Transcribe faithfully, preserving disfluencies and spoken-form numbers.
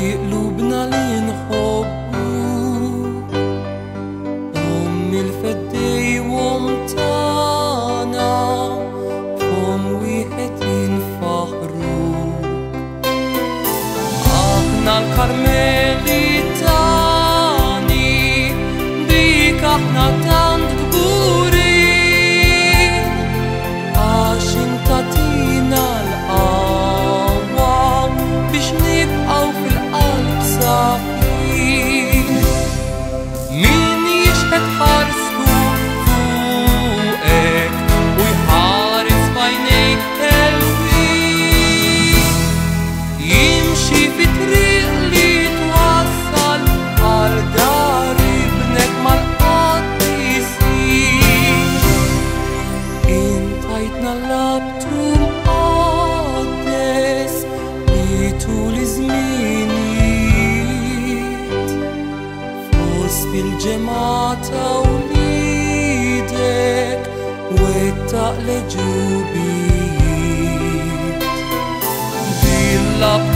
في قلوبنا لينحبوا أم الفدي ومتانا فم ويحد ينفخروك احنا الكرمليتاني بيك احنا تاند جبورين عشان تعطينا القوة بيش نبقوا في القلب صافين مين يشهد حارسكم فوقك ويحارس بعينيك حلوين يمشي في طريق اللي توصل عالدار ابنك مع القديسين انتيتنا لابتو مقدس بطول زمينيت فوسط الجماعة توليدك والتقل جوبيت دي اللابتو